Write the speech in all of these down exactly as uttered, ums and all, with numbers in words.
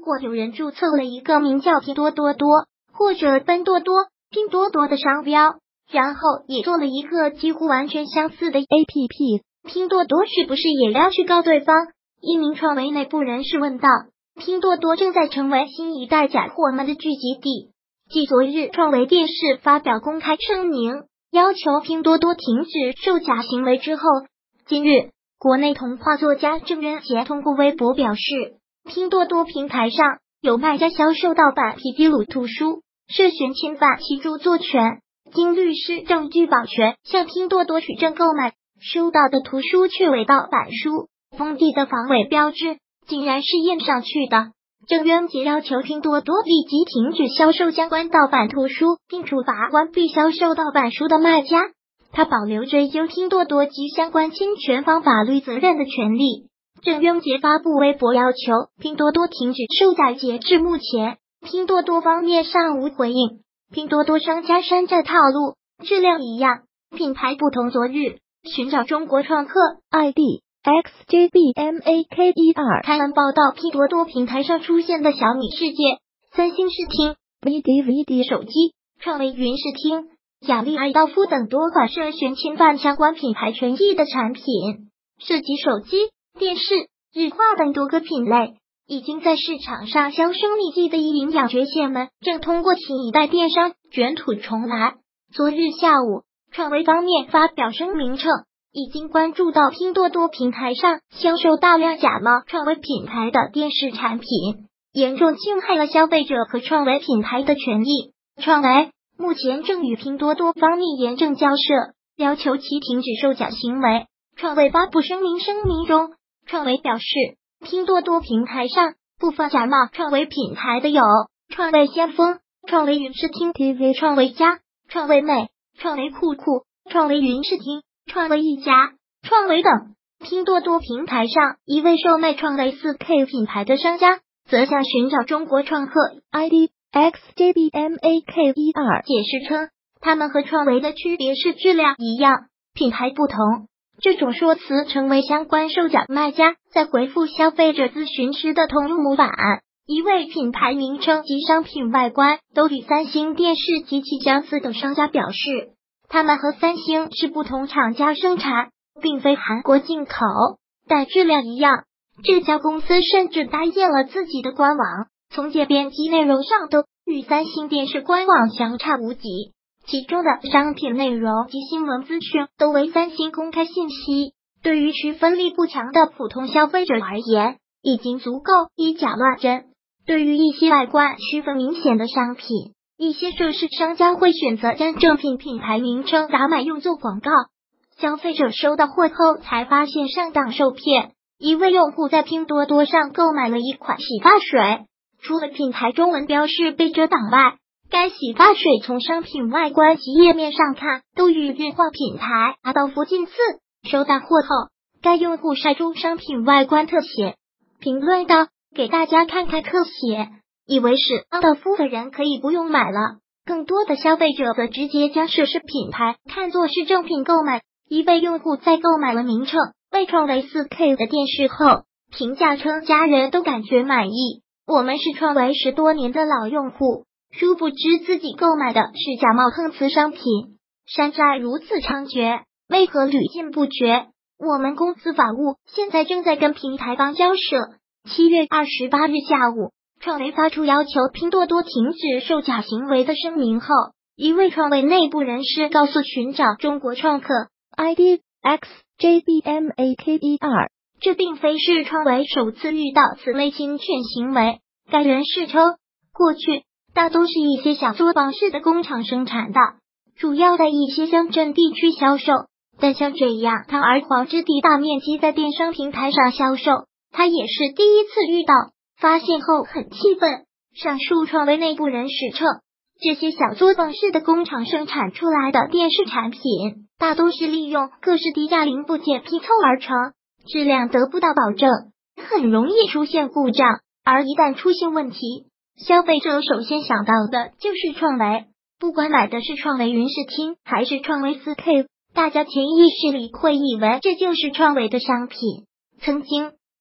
果有人注册了一个名叫拼多多多或者奔多多、拼多多的商标，然后也做了一个几乎完全相似的 A P P， 拼多多是不是也要去告对方？一名创维内部人士问道。拼多多正在成为新一代假货们的聚集地。继昨日创维电视发表公开声明，要求拼多多停止售假行为之后，今日国内童话作家郑渊洁通过微博表示，拼多多平台上有卖家销售盗版皮皮鲁图书，涉嫌侵犯其著作权，经律师证据保全向拼多多取证购买，收到的图书却为盗版书，封地的防伪标志竟然是印上去的。郑渊洁要求拼多多立即停止销售相关盗版图书，并处罚关闭销售盗版书的卖家。他保留追究拼多多及相关侵权方法律责任的权利。郑渊洁发布微博要求拼多多停止售假，截至目前，拼多多方面尚无回应。拼多多商家山寨套路，质量一样，品牌不同。昨日，寻找中国创客 I D X J B M A K 一二开文报道，拼多多平台上出现的小米世界、三星视听、V D V D 手机、创维云视听、雅丽爱道夫等多款涉嫌侵犯相关品牌权益的产品，涉及手机、电视、日化等多个品类，已经在市场上销声匿迹的一营养绝线们，正通过新一代电商卷土重来。昨日下午，创维方面发表声明称，已经关注到拼多多平台上销售大量假冒创维品牌的电视产品，严重侵害了消费者和创维品牌的权益。创维目前正与拼多多方面严正交涉，要求其停止售假行为。创维发布声明，声明中，创维表示，拼多多平台上部分假冒创维品牌的有创维先锋、创维云视听 T V、创维家、创维美、创维酷酷、创维云视听、创维一家、创维等。拼多多平台上一位售卖创维 四K 品牌的商家，则向寻找中国创客 I D X J B M A K 一二解释称，他们和创维的区别是质量一样，品牌不同。这种说辞成为相关售假卖家在回复消费者咨询时的通用模板。一位品牌名称及商品外观都与三星电视极其相似的商家表示，他们和三星是不同厂家生产，并非韩国进口，但质量一样。这家公司甚至搭建了自己的官网，从界面及内容上都与三星电视官网相差无几。其中的商品内容及新闻资讯都为三星公开信息，对于区分力不强的普通消费者而言，已经足够以假乱真。对于一些外观区分明显的商品，一些涉事商家会选择将正品品牌名称打满用作广告，消费者收到货后才发现上当受骗。一位用户在拼多多上购买了一款洗发水，除了品牌中文标示被遮挡外，该洗发水从商品外观及页面上看都与日化品牌阿道夫近似。收到货后，该用户晒出商品外观特写，评论道：“给大家看看特写，以为是阿道夫的人可以不用买了。”更多的消费者则直接将涉事品牌看作是正品购买。一位用户在购买了名称为创维 四K 的电视后，评价称家人都感觉满意，我们是创维十多年的老用户。殊不知自己购买的是假冒碰瓷商品，山寨如此猖獗，为何屡禁不绝？我们公司法务现在正在跟平台方交涉。七月二十八日下午，创维发出要求拼多多停止售假行为的声明后，一位创维内部人士告诉寻找中国创客 I D X J B M A K 一二，这并非是创维首次遇到此类侵权行为。该人士称，过去大都是一些小作坊式的工厂生产的，主要在一些乡镇地区销售，但像这样堂而皇之地大面积在电商平台上销售，他也是第一次遇到，发现后很气愤。上述创维内部人士称，这些小作坊式的工厂生产出来的电视产品，大都是利用各式低价零部件拼凑而成，质量得不到保证，很容易出现故障，而一旦出现问题，消费者首先想到的就是创维，不管买的是创维云视听还是创维 四K， 大家潜意识里会以为这就是创维的商品。曾经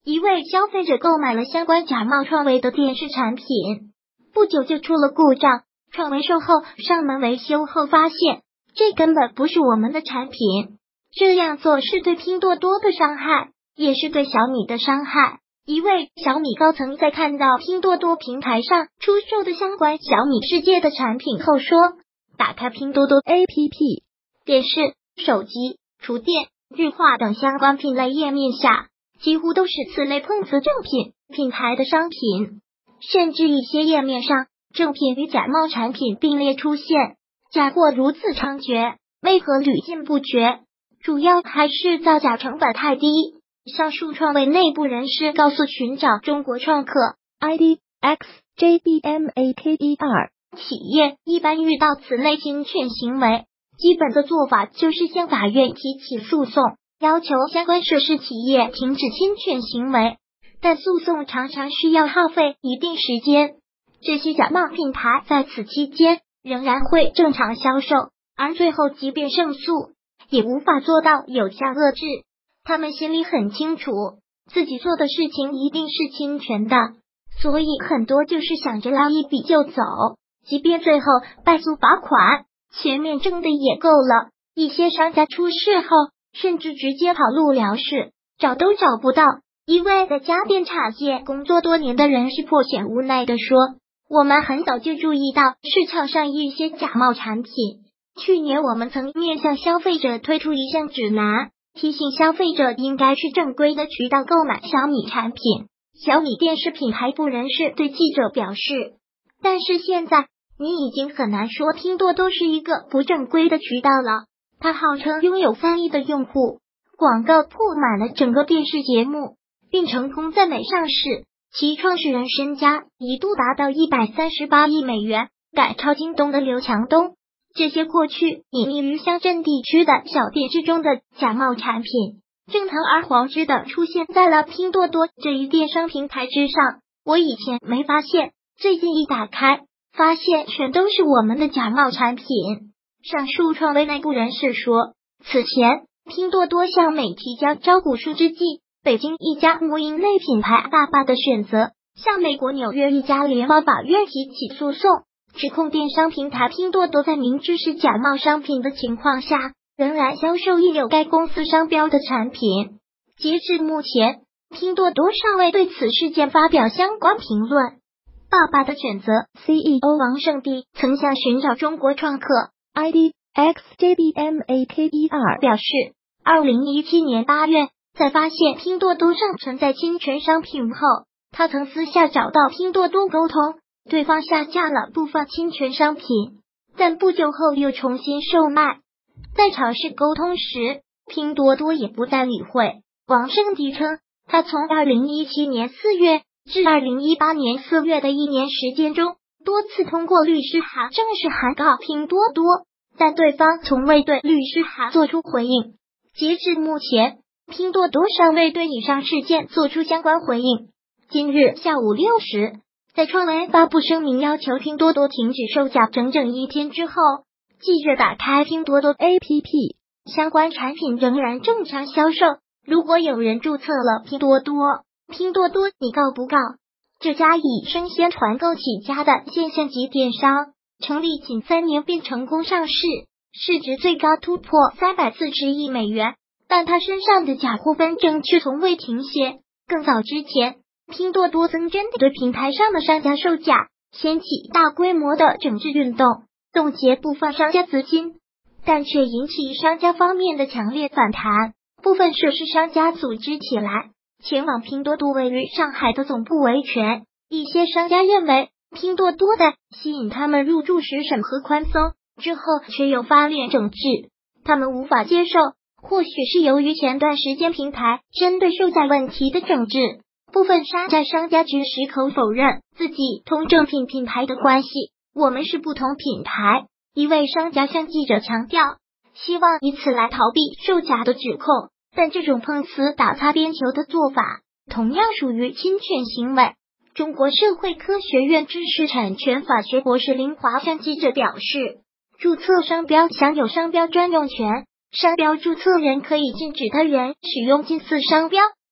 一位消费者购买了相关假冒创维的电视产品，不久就出了故障。创维售后上门维修后发现，这根本不是我们的产品。这样做是对拼多多的伤害，也是对小米的伤害。一位小米高层在看到拼多多平台上出售的相关小米世界的产品后说，打开拼多多 A P P， 电视、手机、厨电、日化等相关品类页面下，几乎都是此类碰瓷正品品牌的商品，甚至一些页面上正品与假冒产品并列出现，假货如此猖獗，为何屡禁不绝？主要还是造假成本太低。上述创维内部人士告诉寻找中国创客 I D X J B M A K E R， 企业一般遇到此类侵权行为，基本的做法就是向法院提起诉讼，要求相关涉事企业停止侵权行为，但诉讼常常需要耗费一定时间。这些假冒品牌在此期间仍然会正常销售，而最后即便胜诉，也无法做到有效遏制。他们心里很清楚，自己做的事情一定是侵权的，所以很多就是想着捞一笔就走，即便最后败诉罚款，前面挣的也够了。一些商家出事后，甚至直接跑路了事，找都找不到。一位在家电产业工作多年的人士颇显无奈地说，我们很早就注意到市场上一些假冒产品，去年我们曾面向消费者推出一项指南，提醒消费者应该去正规的渠道购买小米产品。小米电视品牌部人士对记者表示，但是现在你已经很难说拼多多是一个不正规的渠道了。它号称拥有三亿的用户，广告铺满了整个电视节目，并成功在美上市，其创始人身家一度达到一百三十八亿美元，赶超京东的刘强东。这些过去隐匿于乡镇地区的小店之中的假冒产品，正堂而皇之的出现在了拼多多这一电商平台之上。我以前没发现，最近一打开，发现全都是我们的假冒产品。上述创维内部人士说，此前拼多多向美提交招股书之际，北京一家母婴类品牌爸爸的选择向美国纽约一家联邦法院提起诉讼，指控电商平台拼多多在明知是假冒商品的情况下，仍然销售印有该公司商标的产品。截至目前，拼多多尚未对此事件发表相关评论。爸爸的选择 C E O 王胜棣曾向寻找中国创客 I D X J B M A K E R 表示，二零一七年八月，在发现拼多多上存在侵权商品后，他曾私下找到拼多多沟通，对方下架了部分侵权商品，但不久后又重新售卖。在尝试沟通时，拼多多也不再理会。王胜棣称，他从二零一七年四月至二零一八年四月的一年时间中，多次通过律师函正式函告拼多多，但对方从未对律师函作出回应。截至目前，拼多多尚未对以上事件作出相关回应。今日下午六时，在创维发布声明要求拼多多停止售假整整一天之后，记者打开拼多多 A P P， 相关产品仍然正常销售。如果有人注册了拼多多，拼多多你告不告？这家以生鲜团购起家的现象级电商，成立仅三年便成功上市，市值最高突破三百四十亿美元，但它身上的假货纷争却从未停歇。更早之前，拼多多曾针对平台上的商家售假，掀起大规模的整治运动，冻结部分商家资金，但却引起商家方面的强烈反弹。部分涉事商家组织起来，前往拼多多位于上海的总部维权。一些商家认为，拼多多的吸引他们入驻时审核宽松，之后却又发力整治，他们无法接受。或许是由于前段时间平台针对售假问题的整治，部分山寨商家只矢口否认自己同正品品牌的关系，我们是不同品牌。一位商家向记者强调，希望以此来逃避售假的指控，但这种碰瓷打擦边球的做法同样属于侵权行为。中国社会科学院知识产权法学博士林华向记者表示，注册商标享有商标专用权，商标注册人可以禁止他人使用近似商标，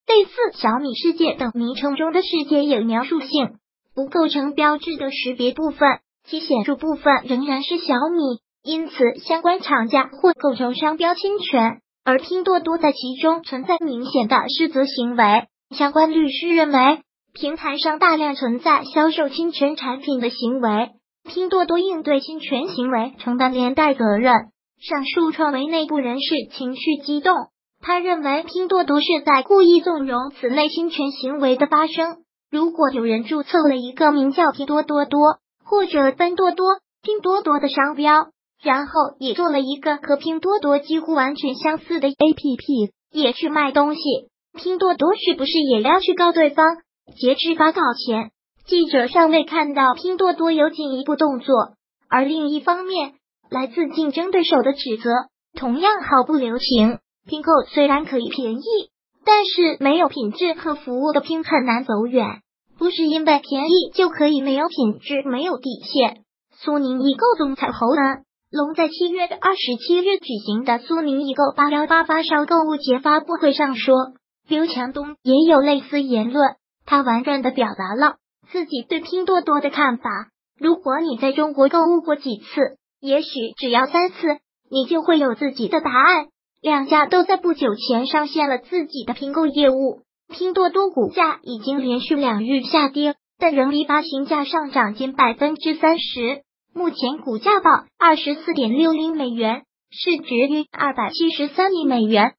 类似小米世界等名称中的世界有描述性，不构成标志的识别部分，其显著部分仍然是小米，因此相关厂家或构成商标侵权，而拼多多在其中存在明显的失责行为。相关律师认为，平台上大量存在销售侵权产品的行为，拼多多应对侵权行为承担连带责任。上述创维内部人士情绪激动，他认为拼多多是在故意纵容此类侵权行为的发生。如果有人注册了一个名叫拼多多多或者奔多多、拼多多的商标，然后也做了一个和拼多多几乎完全相似的 A P P， 也去卖东西，拼多多是不是也要去告对方？截至发稿前，记者尚未看到拼多多有进一步动作，而另一方面，来自竞争对手的指责同样毫不留情。拼购虽然可以便宜，但是没有品质和服务的拼很难走远。不是因为便宜就可以没有品质、没有底线。苏宁易购总裁侯文龙在七月二十七日举行的苏宁易购八一八发烧购物节发布会上说，刘强东也有类似言论，他婉转地表达了自己对拼多多的看法。如果你在中国购物过几次，也许只要三次，你就会有自己的答案。两家都在不久前上线了自己的拼购业务，拼多多股价已经连续两日下跌，但仍离发行价上涨近百分之三十。目前股价报二十四点六零美元，市值约二百七十三亿美元，